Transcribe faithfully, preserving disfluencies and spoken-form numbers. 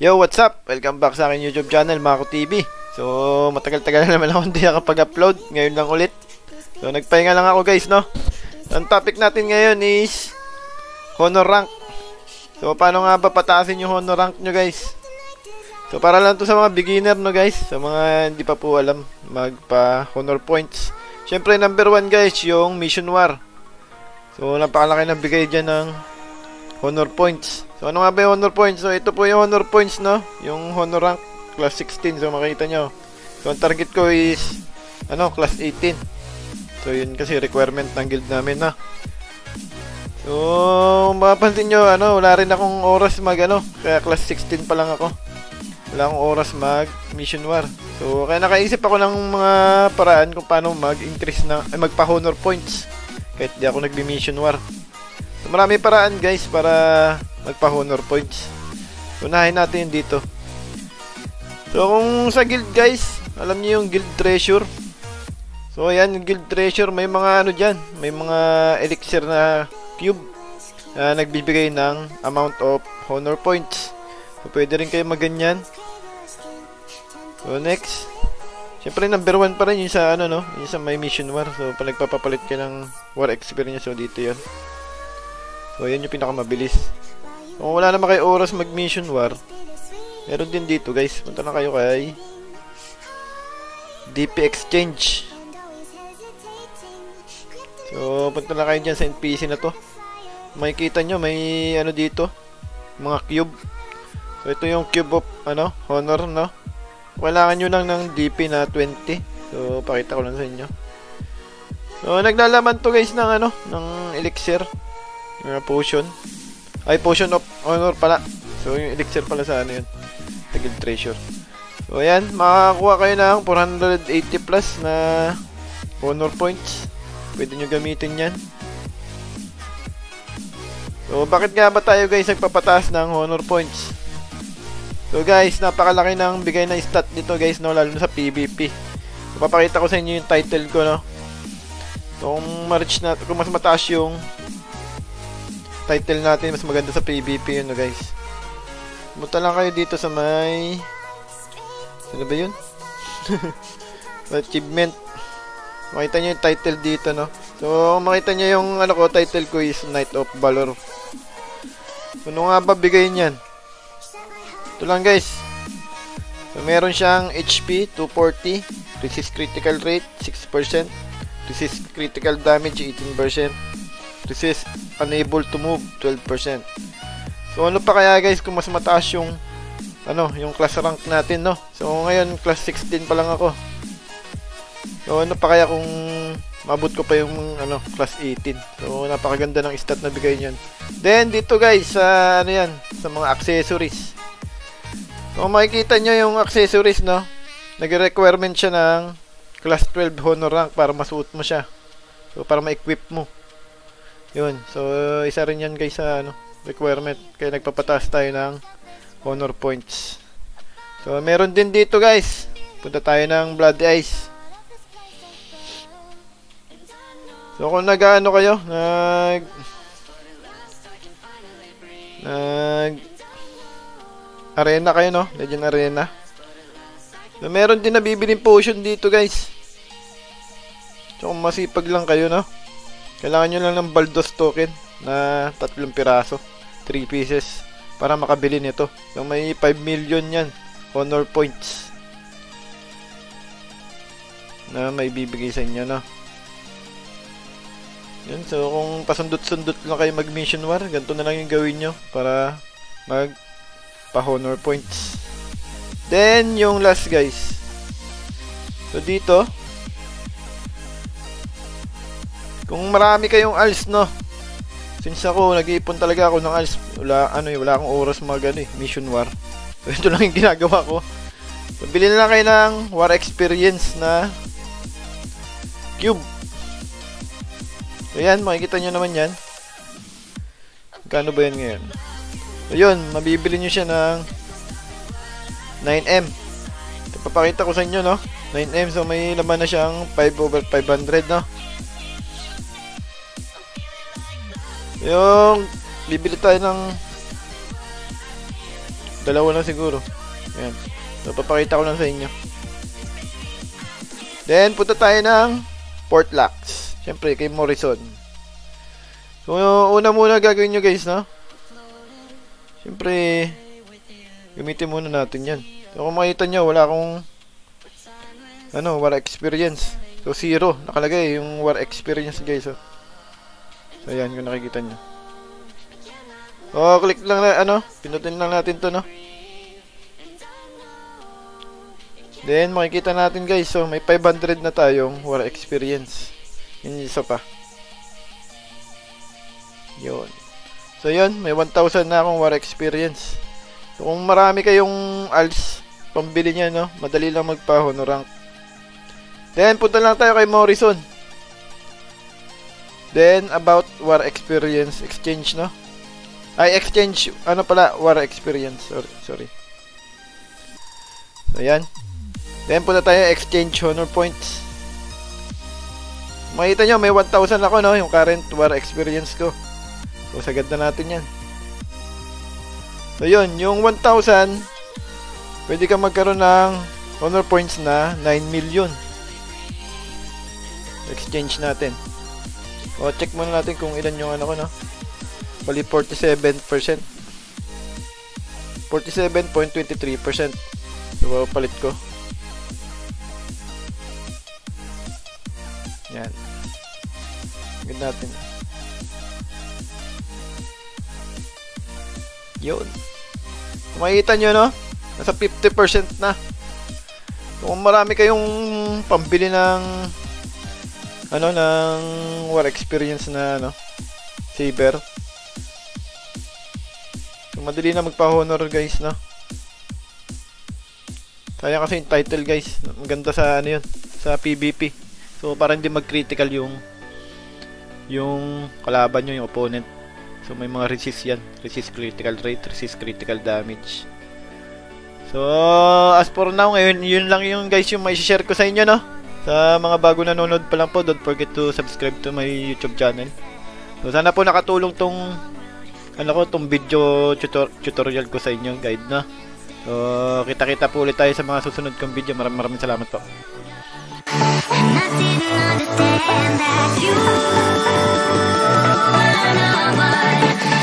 Yo, what's up? Welcome back sa akin YouTube channel, Mako T V. So, matagal-tagal na naman ako hindi nakapag-upload. Ngayon lang ulit. So, nagpahinga lang ako guys, no? Ang topic natin ngayon is Honor Rank. So, paano nga ba pataasin yung Honor Rank nyo guys? So, para lang to sa mga beginner, no guys? Sa mga hindi pa po alam magpa-Honor Points. Siyempre, number one guys, yung Mission War. So, napakalaki na bigay dyan ng Honor Points. So, ano nga ba yung Honor Points? So, ito po yung Honor Points, no? Yung Honor Rank, class sixteen. So, makita nyo. So, ang target ko is, ano, class eighteen. So, yun kasi requirement ng guild namin, na. So, mapapansin nyo, ano, wala rin akong oras mag, ano, kaya class sixteen pa lang ako. Wala akong oras mag Mission War. So, kaya nakaisip ako ng mga paraan kung paano mag-increase na, ay, magpa-Honor Points. Kahit di ako nagbi-Mission War. So, marami paraan guys para magpa-Honor Points. Unahin natin dito. So, kung sa guild guys, alam niyo yung Guild Treasure. So, ayan, yung Guild Treasure, may mga ano dyan. May mga elixir na cube na nagbibigay ng amount of Honor Points. So, pwede rin kayo maganyan. So, next. Siyempre, number one pa rin yung sa, ano, no? Yung sa may Mission War. So, pag nagpapapalit ka ng War Experience, so dito yun. So, yan yung pinakamabilis. Kung wala naman kayo oras mag-Mission War, meron din dito, guys. Punta na kayo kay D P Exchange. So, punta na kayo dyan sa N P C na to. Makikita nyo, may ano dito, mga cube. So, ito yung cube of, ano, Honor, no? Kailangan nyo lang ng D P na twenty. So, pakita ko lang sa inyo. So, naglalaman to, guys, ng, ano, ng elixir. Yung potion. Ay, potion of honor pala. So, yung elixir pala sa ano yun. Guild Treasure. So, ayan. Makakakuha kayo ng four hundred eighty plus na honor points. Pwede nyo gamitin yan. So, bakit nga ba tayo guys nagpapataas ng honor points? So, guys, napakalaki ng bigay na stat dito guys, no? Lalo na sa PvP. So, papakita ko sa inyo yung title ko, no? So, kung ma-reach na, kung mas mataas yung title natin, mas maganda sa PvP yun, no guys. Pumunta lang kayo dito sa may, ano ba yun? Achievement. Makita nyo yung title dito, no? So, makita nyo yung ano ko, title ko is Knight of Valor. Ano nga ba bigayin yan? Ito lang guys. So, meron siyang H P two forty, resist critical rate six percent, resist critical damage eighteen percent, resist unable to move twelve percent. So, ano pa kaya guys kung mas mataas yung ano, yung class rank natin, no? So, ngayon class sixteen pa lang ako. So, ano pa kaya kung mabot ko pa yung ano, class eighteen. So, napakaganda ng stat na bigay niyan. Then, dito guys, sa ano yan, sa mga accessories. So, makikita nyo yung accessories, no? Nag-requirement siya ng class twelve honor rank para masuot mo siya. So, para ma-equip mo. Yun. So, isa rin yan guys sa ano, requirement. Kaya nagpapataas tayo ng honor points. So, meron din dito guys. Punta tayo ng Bloody Ice. So, kung nag-ano kayo, nag nag arena kayo, no? Legend Arena. So, meron din nabibiling potion dito guys. So, kung masipag lang kayo, no? Kailangan nyo lang ng Baldos token na tatlong piraso, three pieces, para makabili nito. So, may five million yan honor points na may bibigay sa inyo, no? Yun, so kung pasundot-sundot lang kayo mag-Mission War, ganito na lang yung gawin nyo para mag pa-honor points. Then, yung last guys. So, dito, kung marami kayong alts, no? Since ako, nag-iipon talaga ako ng alts. Wala, ano eh, wala akong oras mag, ano eh, Mission War. So, ito lang yung ginagawa ko. So, bilhin na lang kayo ng War Experience na cube. So, yan, makikita nyo naman yan. Magkano ba yan ngayon? So, yun, mabibili nyo siya ng nine M. Papakita ko sa inyo, no? nine M, so may laman na siyang five over five hundred, no? Yung bibili tayo ng Dalawa lang siguro. Ayan. So, papakita ko lang sa inyo. Then, punta tayo ng Port Locks. Siyempre, kay Morrison. So, una muna gagawin nyo guys, no? Siyempre, gamitin muna natin yan. So, kung makita nyo, wala akong ano, war experience. So, zero. Nakalagay yung war experience guys, oh. So, ayan, kung nakikita nyo. Oh, click lang na, ano, pinutin lang natin to, no? Then, makikita natin guys, so, may five hundred na tayong war experience. Yun yung isa pa. Yun. So, yun, may one thousand na akong war experience. So, kung marami kayong alts, pambili niya, no? Madali lang magpa-honor rank. Then, punta lang tayo kay Morrison. Then, about war experience exchange, no? Ay, exchange, ano pala, war experience. Sorry, sorry. So, ayan. Then, punta tayo exchange honor points. Makita nyo, may one thousand ako, no? Yung current war experience ko. So, sagad na natin yan. So, yun. Yung one thousand, pwede ka magkaroon ng honor points na nine million. Exchange natin. O, check muna natin kung ilan yung ano ko, no? Bali, forty-seven percent. forty-seven point two three percent. So, palit ko. Yan. Ganda natin. Yun. Makikita nyo, no? Nasa fifty percent na. Kung marami kayong pambili ng ano, ng war experience na, ano, saber. So, madali na magpa-honor, guys, no? Sayang kasi yung title, guys. Maganda sa, ano yun, sa PvP. So, para hindi mag-critical yung yung kalaban nyo, yung opponent. So, may mga resist yan. Resist critical rate, resist critical damage. So, as for now, ngayon, yun lang yung, guys, yung may share ko sa inyo, no? Sa mga bago nanonood pa lang po, don't forget to subscribe to my YouTube channel. So, sana po nakatulong tong ano ko, tong video tutor tutorial ko sa inyo, guide na. So, kita-kita po ulit tayo sa mga susunod kong video. Maraming maraming salamat po. And I didn't understand that you were the one.